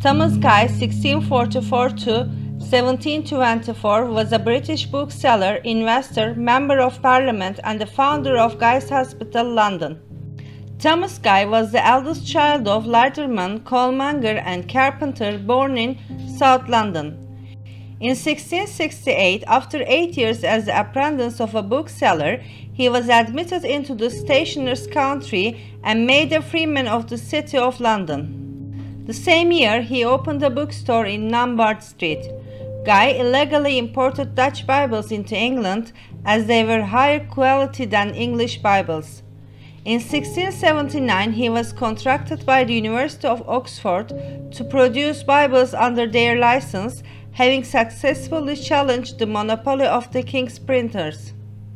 Thomas Guy, 1644 to 1724, was a British bookseller, investor, Member of Parliament, and the founder of Guy's Hospital, London. Thomas Guy was the eldest child of lighterman, coalmonger, and carpenter born in South London. In 1668, after 8 years as the apprentice of a bookseller, he was admitted into the stationer's country and made a freeman of the City of London. The same year, he opened a bookstore in Lombard Street. Guy illegally imported Dutch Bibles into England as they were higher quality than English Bibles. In 1679, he was contracted by the University of Oxford to produce Bibles under their license, having successfully challenged the monopoly of the King's printers.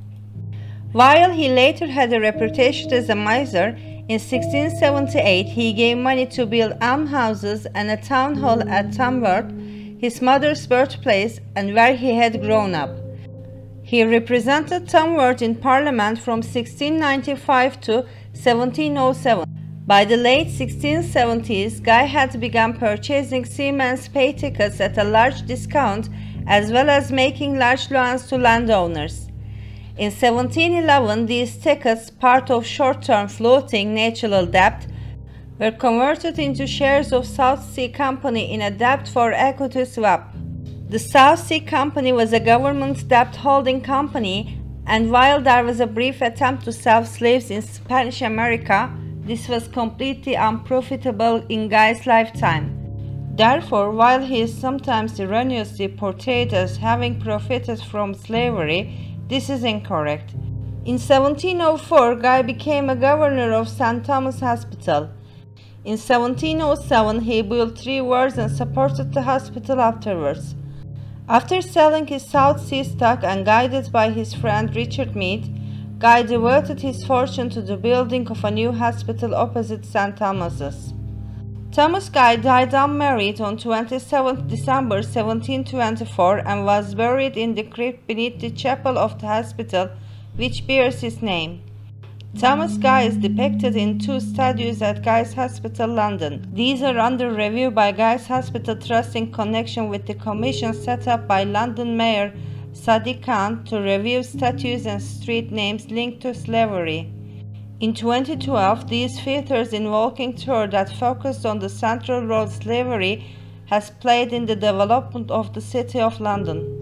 While he later had a reputation as a miser, in 1678 he gave money to build almshouses and a town hall at Tamworth, his mother's birthplace and where he had grown up. He represented Tamworth in Parliament from 1695 to 1707. By the late 1670s, Guy had begun purchasing seamen's pay tickets at a large discount, as well as making large loans to landowners. In 1711, these tickets, part of short-term floating natural debt, were converted into shares of South Sea Company in a debt for equity swap. The South Sea Company was a government debt holding company, and while there was a brief attempt to sell slaves in Spanish America, this was completely unprofitable in Guy's lifetime. Therefore, while he is sometimes erroneously portrayed as having profited from slavery, this is incorrect. In 1704, Guy became a governor of St. Thomas Hospital. In 1707, he built 3 wards and supported the hospital afterwards. After selling his South Sea stock and guided by his friend Richard Mead, Guy devoted his fortune to the building of a new hospital opposite St. Thomas's. Thomas Guy died unmarried on 27 December 1724 and was buried in the crypt beneath the chapel of the hospital, which bears his name. Thomas Guy is depicted in 2 statues at Guy's Hospital, London. These are under review by Guy's Hospital Trust in connection with the commission set up by London Mayor Sadiq Khan to review statues and street names linked to slavery. In 2012, these features in walking tour that focused on the central role slavery has played in the development of the City of London.